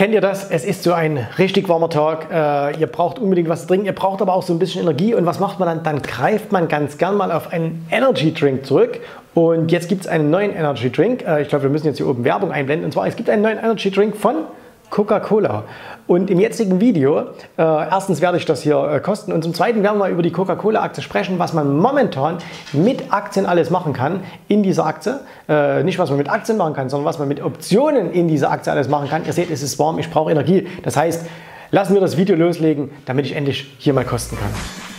Kennt ihr das? Es ist so ein richtig warmer Tag. Ihr braucht unbedingt was zu trinken. Ihr braucht aber auch so ein bisschen Energie. Und was macht man dann? Dann greift man ganz gern mal auf einen Energy Drink zurück. Und jetzt gibt es einen neuen Energy Drink. Ich glaube, wir müssen jetzt hier oben Werbung einblenden. Und zwar, es gibt einen neuen Energy Drink von Coca-Cola. Und im jetzigen Video, erstens werde ich das hier kosten und zum Zweiten werden wir über die Coca-Cola-Aktie sprechen, was man momentan mit Aktien alles machen kann in dieser Aktie. Nicht, was man mit Aktien machen kann, sondern was man mit Optionen in dieser Aktie alles machen kann. Ihr seht, es ist warm, ich brauche Energie. Das heißt, lassen wir das Video loslegen, damit ich endlich hier mal kosten kann.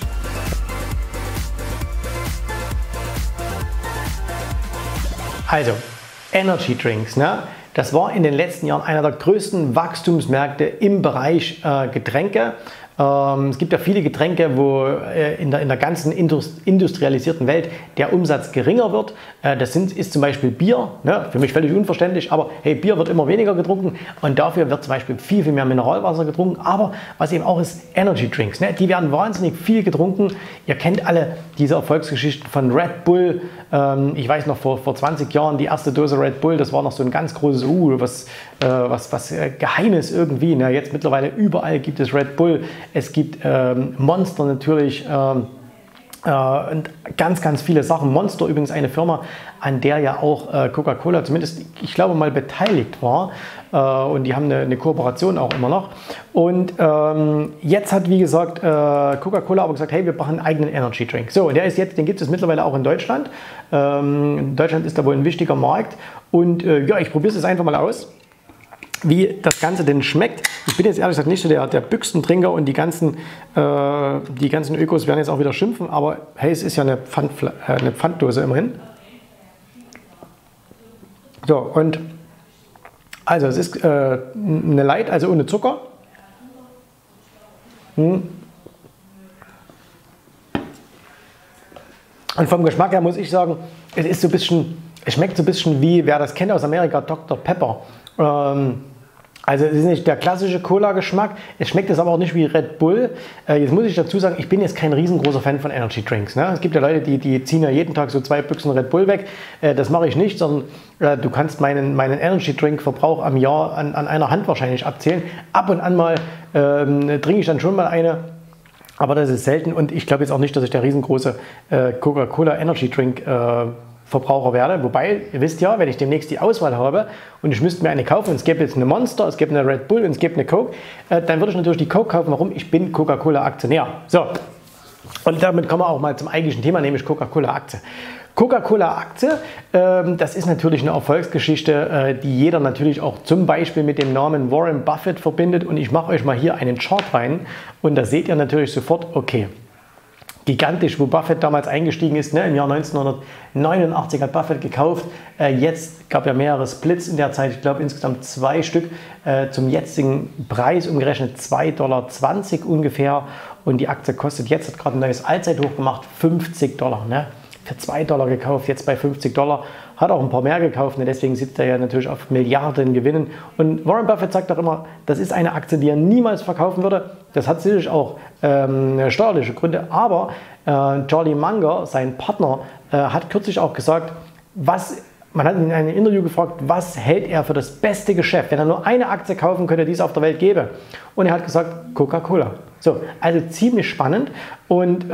Also, Energy Drinks, ne? Das war in den letzten Jahren einer der größten Wachstumsmärkte im Bereich Getränke. Es gibt ja viele Getränke, wo in der ganzen industrialisierten Welt der Umsatz geringer wird. Das ist zum Beispiel Bier, ne? Für mich völlig unverständlich, aber hey, Bier wird immer weniger getrunken und dafür wird zum Beispiel viel mehr Mineralwasser getrunken. Aber was eben auch ist, Energy Drinks, ne? Die werden wahnsinnig viel getrunken. Ihr kennt alle diese Erfolgsgeschichten von Red Bull. Ich weiß noch, vor 20 Jahren die erste Dose Red Bull, das war noch so ein ganz großes was Geheimes irgendwie. Ne? Jetzt mittlerweile überall gibt es Red Bull. Es gibt Monster natürlich und ganz viele Sachen. Monster übrigens eine Firma, an der ja auch Coca-Cola zumindest, ich glaube mal, beteiligt war. Und die haben eine Kooperation auch immer noch. Und jetzt hat, wie gesagt, Coca-Cola aber gesagt, hey, wir brauchen einen eigenen Energy Drink. So, und den gibt es mittlerweile auch in Deutschland. Deutschland ist da wohl ein wichtiger Markt. Und ja, ich probiere es einfach mal aus, wie das Ganze denn schmeckt. Ich bin jetzt ehrlich gesagt nicht so der Büchsentrinker und die ganzen Ökos werden jetzt auch wieder schimpfen, aber hey, es ist ja eine Pfanddose immerhin. So, und also es ist eine Light, also ohne Zucker. Und vom Geschmack her muss ich sagen, es ist so ein bisschen, es schmeckt so ein bisschen wie, wer das kennt aus Amerika, Dr. Pepper. Also es ist nicht der klassische Cola-Geschmack, es schmeckt jetzt aber auch nicht wie Red Bull. Jetzt muss ich dazu sagen, ich bin jetzt kein riesengroßer Fan von Energy Drinks. Ne? Es gibt ja Leute, die ziehen ja jeden Tag so 2 Büchsen Red Bull weg. Das mache ich nicht, sondern du kannst meinen Energy Drink-Verbrauch am Jahr an einer Hand wahrscheinlich abzählen. Ab und an mal trinke ich dann schon mal eine, aber das ist selten und ich glaube jetzt auch nicht, dass ich der riesengroße Coca-Cola Energy Drink Verbraucher werde. Wobei, ihr wisst ja, wenn ich demnächst die Auswahl habe und ich müsste mir eine kaufen, und es gäbe jetzt eine Monster, es gäbe eine Red Bull und es gäbe eine Coke, dann würde ich natürlich die Coke kaufen. Warum? Ich bin Coca-Cola-Aktionär. So, und damit kommen wir auch mal zum eigentlichen Thema, nämlich Coca-Cola-Aktie. Coca-Cola-Aktie, das ist natürlich eine Erfolgsgeschichte, die jeder natürlich auch zum Beispiel mit dem Namen Warren Buffett verbindet. Und ich mache euch mal hier einen Chart rein und da seht ihr natürlich sofort, okay, gigantisch, wo Buffett damals eingestiegen ist, ne? Im Jahr 1989 hat Buffett gekauft. Jetzt gab ja mehrere Splits in der Zeit, ich glaube insgesamt 2 Stück, zum jetzigen Preis umgerechnet 2,20 $ ungefähr. Und die Aktie kostet jetzt, hat gerade ein neues Allzeithoch gemacht, $50. Ne? Für $2 gekauft, jetzt bei $50. Hat auch ein paar mehr gekauft, ne? Deswegen sitzt er ja natürlich auf Milliarden Gewinnen. Und Warren Buffett sagt auch immer, das ist eine Aktie, die er niemals verkaufen würde. Das hat sicherlich auch steuerliche Gründe, aber Charlie Munger, sein Partner, hat kürzlich auch gesagt, man hat ihn in einem Interview gefragt, was hält er für das beste Geschäft, wenn er nur eine Aktie kaufen könnte, die es auf der Welt gäbe. Und er hat gesagt, Coca-Cola. So, also ziemlich spannend und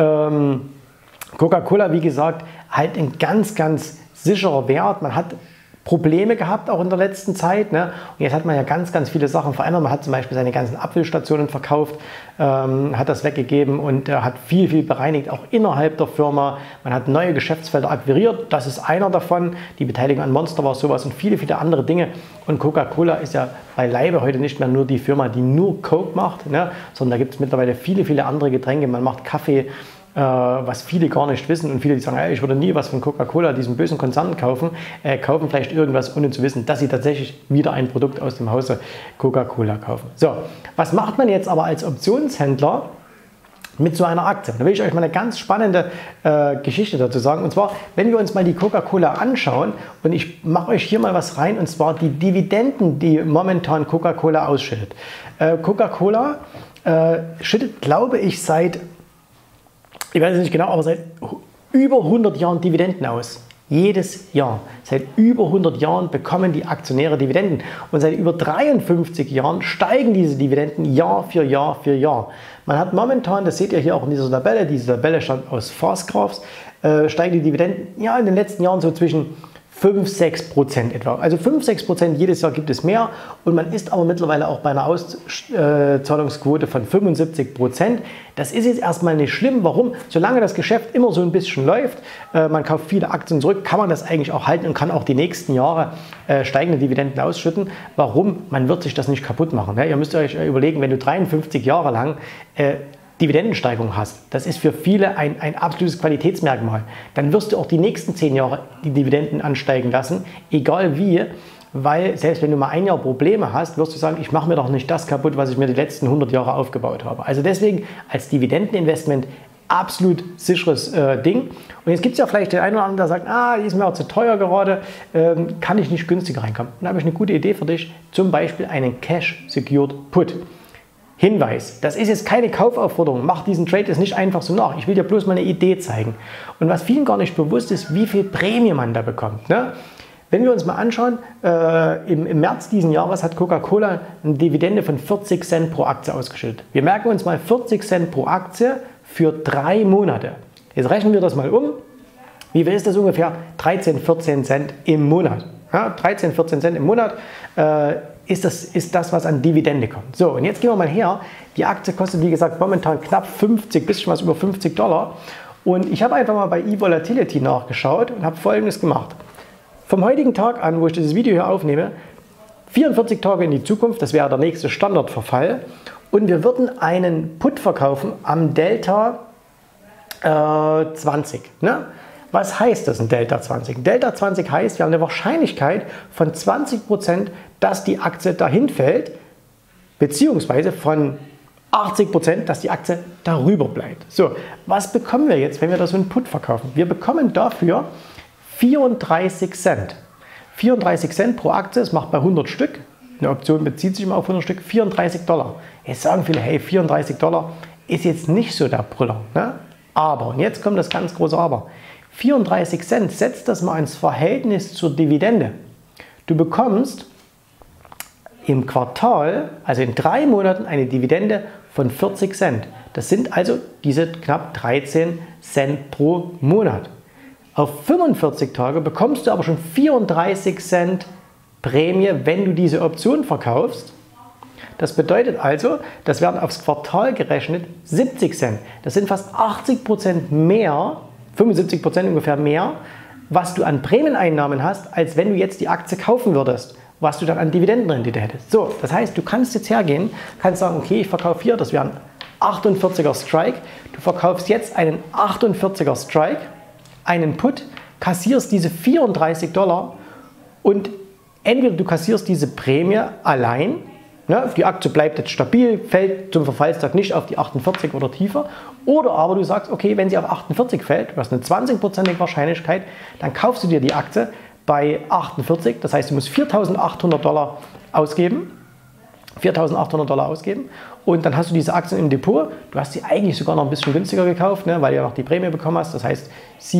Coca-Cola, wie gesagt, halt ein ganz sicherer Wert. Man hat Probleme gehabt, auch in der letzten Zeit. Ne? Und jetzt hat man ja ganz viele Sachen verändert. Man hat zum Beispiel seine ganzen Abfüllstationen verkauft, hat das weggegeben und hat viel bereinigt, auch innerhalb der Firma. Man hat neue Geschäftsfelder akquiriert. Das ist einer davon. Die Beteiligung an Monster war sowas und viele andere Dinge. Und Coca-Cola ist ja beileibe heute nicht mehr nur die Firma, die nur Coke macht, ne? Sondern da gibt es mittlerweile viele andere Getränke. Man macht Kaffee, was viele gar nicht wissen und viele, die sagen, hey, ich würde nie was von Coca-Cola, diesem bösen Konzern kaufen, kaufen vielleicht irgendwas, ohne zu wissen, dass sie tatsächlich wieder ein Produkt aus dem Hause Coca-Cola kaufen. So, was macht man jetzt aber als Optionshändler mit so einer Aktie? Da will ich euch mal eine ganz spannende Geschichte dazu sagen. Und zwar, wenn wir uns mal die Coca-Cola anschauen und ich mache euch hier mal was rein, und zwar die Dividenden, die momentan Coca-Cola ausschüttet. Coca-Cola schüttet, glaube ich, ich weiß es nicht genau, aber seit über 100 Jahren Dividenden aus. Jedes Jahr. Seit über 100 Jahren bekommen die Aktionäre Dividenden und seit über 53 Jahren steigen diese Dividenden Jahr für Jahr für Jahr. Man hat momentan, das seht ihr hier auch in dieser Tabelle, diese Tabelle stammt aus Fastgraphs, steigen die Dividenden ja in den letzten Jahren so zwischen 5–6% etwa. Also 5–6% jedes Jahr gibt es mehr und man ist aber mittlerweile auch bei einer Auszahlungsquote von 75%. Das ist jetzt erstmal nicht schlimm. Warum? Solange das Geschäft immer so ein bisschen läuft, man kauft viele Aktien zurück, kann man das eigentlich auch halten und kann auch die nächsten Jahre steigende Dividenden ausschütten. Warum? Man wird sich das nicht kaputt machen. Ihr müsst euch überlegen, wenn du 53 Jahre lang Dividendensteigerung hast, das ist für viele ein absolutes Qualitätsmerkmal, dann wirst du auch die nächsten 10 Jahre die Dividenden ansteigen lassen, egal wie, weil selbst wenn du mal ein Jahr Probleme hast, wirst du sagen, ich mache mir doch nicht das kaputt, was ich mir die letzten 100 Jahre aufgebaut habe. Also deswegen als Dividendeninvestment absolut sicheres Ding. Und jetzt gibt es ja vielleicht den einen oder anderen, der sagt, die ist mir auch zu teuer gerade, kann ich nicht günstiger reinkommen. Und da habe ich eine gute Idee für dich, zum Beispiel einen Cash Secured Put. Hinweis, das ist jetzt keine Kaufaufforderung, mach diesen Trade jetzt nicht einfach so nach. Ich will dir bloß mal eine Idee zeigen. Und was vielen gar nicht bewusst ist, wie viel Prämie man da bekommt. Ne? Wenn wir uns mal anschauen, im März diesen Jahres hat Coca-Cola eine Dividende von 40 Cent pro Aktie ausgeschüttet. Wir merken uns mal 40 Cent pro Aktie für 3 Monate. Jetzt rechnen wir das mal um. Wie viel ist das ungefähr? 13–14 Cent im Monat. Ja, 13–14 Cent im Monat ist das, was an Dividende kommt. So, und jetzt gehen wir mal her. Die Aktie kostet, wie gesagt, momentan knapp 50, bisschen was über $50. Und ich habe einfach mal bei eVolatility nachgeschaut und habe Folgendes gemacht. Vom heutigen Tag an, wo ich dieses Video hier aufnehme, 44 Tage in die Zukunft, das wäre der nächste Standardverfall. Und wir würden einen Put verkaufen am Delta 20. Ne? Was heißt das, ein Delta 20? Ein Delta 20 heißt, wir haben eine Wahrscheinlichkeit von 20%, dass die Aktie dahin fällt, beziehungsweise von 80%, dass die Aktie darüber bleibt. So, was bekommen wir jetzt, wenn wir da so einen Put verkaufen? Wir bekommen dafür 34 Cent. 34 Cent pro Aktie, das macht bei 100 Stück. Eine Option bezieht sich immer auf 100 Stück, $34. Jetzt sagen viele, hey, $34 ist jetzt nicht so der Brüller. Ne? Aber, und jetzt kommt das ganz große Aber, 34 Cent, setzt das mal ins Verhältnis zur Dividende. Du bekommst im Quartal, also in 3 Monaten, eine Dividende von 40 Cent. Das sind also diese knapp 13 Cent pro Monat. Auf 45 Tage bekommst du aber schon 34 Cent Prämie, wenn du diese Option verkaufst. Das bedeutet also, das werden aufs Quartal gerechnet 70 Cent. Das sind fast 80% mehr, 75% ungefähr mehr, was du an Prämieneinnahmen hast, als wenn du jetzt die Aktie kaufen würdest, was du dann an Dividendenrendite hättest. So, das heißt, du kannst jetzt hergehen, kannst sagen, okay, ich verkaufe hier, das wäre ein 48er Strike. Du verkaufst jetzt einen 48er Strike, einen Put, kassierst diese $34 und entweder du kassierst diese Prämie allein, ne, die Aktie bleibt jetzt stabil, fällt zum Verfallstag nicht auf die 48 oder tiefer, oder aber du sagst, okay, wenn sie auf 48 fällt, du hast eine 20%ige Wahrscheinlichkeit, dann kaufst du dir die Aktie bei 48, das heißt, du musst $4.800 ausgeben, und dann hast du diese Aktien im Depot. Du hast sie eigentlich sogar noch ein bisschen günstiger gekauft, ne, weil du ja noch die Prämie bekommen hast, das heißt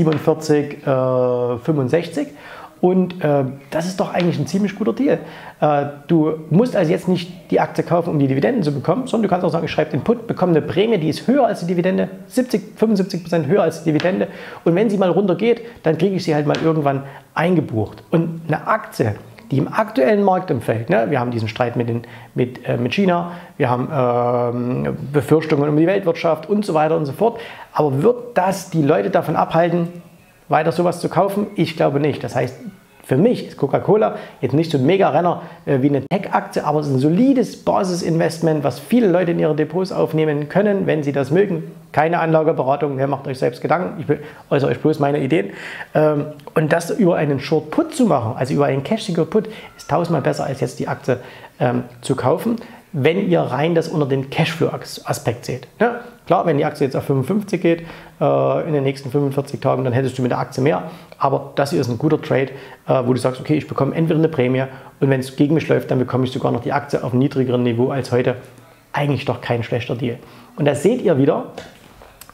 47,65. Und das ist doch eigentlich ein ziemlich guter Deal. Du musst also jetzt nicht die Aktie kaufen, um die Dividenden zu bekommen, sondern du kannst auch sagen, ich schreibe den Put, bekomme eine Prämie, die ist höher als die Dividende, 75% höher als die Dividende. Und wenn sie mal runter geht, dann kriege ich sie halt mal irgendwann eingebucht. Und eine Aktie, die im aktuellen Marktumfeld, ne, wir haben diesen Streit mit China, wir haben Befürchtungen um die Weltwirtschaft und so weiter und so fort, aber wird das die Leute davon abhalten, weiter sowas zu kaufen? Ich glaube nicht. Das heißt, für mich ist Coca-Cola jetzt nicht so ein Mega-Renner wie eine Tech-Aktie, aber es ist ein solides Basisinvestment, was viele Leute in ihre Depots aufnehmen können, wenn sie das mögen. Keine Anlageberatung, ihr macht euch selbst Gedanken, ich äußere euch bloß meine Ideen. Und das über einen Short Put zu machen, also über einen Cash Secured Put, ist 1000-mal besser als jetzt die Aktie zu kaufen, wenn ihr rein das unter den Cashflow-Aspekt seht. Ja, klar, wenn die Aktie jetzt auf 55 geht in den nächsten 45 Tagen, dann hättest du mit der Aktie mehr. Aber das hier ist ein guter Trade, wo du sagst, okay, ich bekomme entweder eine Prämie und wenn es gegen mich läuft, dann bekomme ich sogar noch die Aktie auf einem niedrigeren Niveau als heute. Eigentlich doch kein schlechter Deal. Und da seht ihr wieder,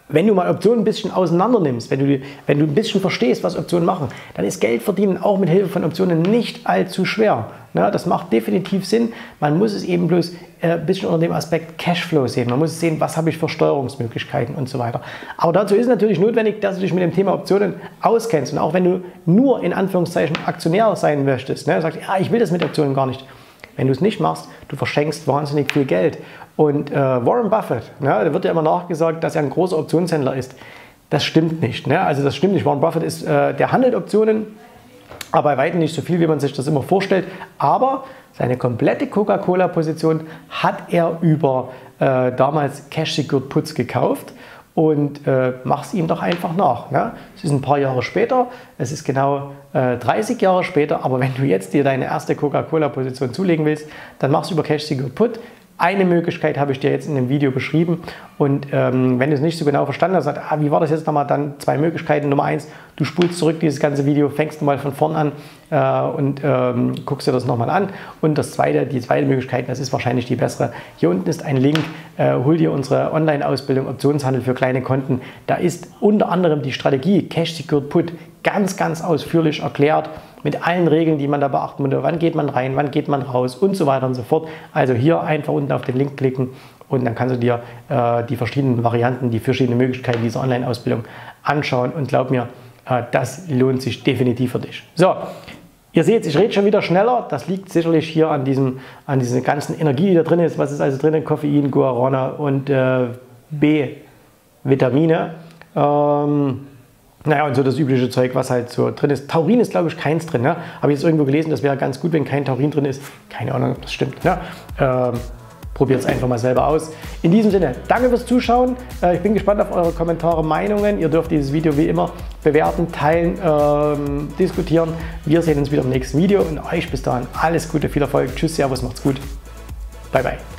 wenn du mal Optionen ein bisschen auseinander nimmst, wenn du ein bisschen verstehst, was Optionen machen, dann ist Geld verdienen auch mit Hilfe von Optionen nicht allzu schwer. Ja, das macht definitiv Sinn. Man muss es eben bloß ein bisschen unter dem Aspekt Cashflow sehen. Man muss sehen, was habe ich für Steuerungsmöglichkeiten und so weiter. Aber dazu ist natürlich notwendig, dass du dich mit dem Thema Optionen auskennst. Und auch wenn du nur in Anführungszeichen Aktionär sein möchtest, ne, sagst, ja, ich will das mit Optionen gar nicht. Wenn du es nicht machst, du verschenkst wahnsinnig viel Geld. Und Warren Buffett, ne, da wird ja immer nachgesagt, dass er ein großer Optionshändler ist. Das stimmt nicht. Ne? Also das stimmt nicht. Warren Buffett ist, der handelt Optionen, aber bei weitem nicht so viel, wie man sich das immer vorstellt. Aber seine komplette Coca-Cola-Position hat er über damals Cash-Secured Puts gekauft. Und mach es ihm doch einfach nach. Ne? Es ist ein paar Jahre später, es ist genau 30 Jahre später, aber wenn du jetzt dir deine erste Coca-Cola-Position zulegen willst, dann machst du über Cash-Secured Put. Eine Möglichkeit habe ich dir jetzt in dem Video beschrieben und wenn du es nicht so genau verstanden hast, sagst, wie war das jetzt nochmal, dann zwei Möglichkeiten. Nummer eins, du spulst zurück dieses ganze Video, fängst mal von vorn an und guckst dir das nochmal an. Und die zweite Möglichkeit, das ist wahrscheinlich die bessere. Hier unten ist ein Link, hol dir unsere Online-Ausbildung Optionshandel für kleine Konten. Da ist unter anderem die Strategie Cash Secured Put ganz ausführlich erklärt, mit allen Regeln, die man da beachten muss. Wann geht man rein, wann geht man raus und so weiter und so fort. Also hier einfach unten auf den Link klicken und dann kannst du dir die verschiedenen Varianten, die verschiedenen Möglichkeiten dieser Online-Ausbildung anschauen. Und glaub mir, das lohnt sich definitiv für dich. So, ihr seht, ich rede schon wieder schneller. Das liegt sicherlich hier an dieser ganzen Energie, die da drin ist. Was ist also drin? Koffein, Guarana und B-Vitamine. Naja, und so das übliche Zeug, was halt so drin ist. Taurin ist, glaube ich, keins drin. Ne? Habe ich jetzt irgendwo gelesen, das wäre ganz gut, wenn kein Taurin drin ist. Keine Ahnung, ob das stimmt. Ne? Probiert es einfach mal selber aus. In diesem Sinne, danke fürs Zuschauen. Ich bin gespannt auf eure Kommentare, Meinungen. Ihr dürft dieses Video wie immer bewerten, teilen, diskutieren. Wir sehen uns wieder im nächsten Video und euch bis dahin alles Gute, viel Erfolg. Tschüss, Servus, macht's gut. Bye, bye.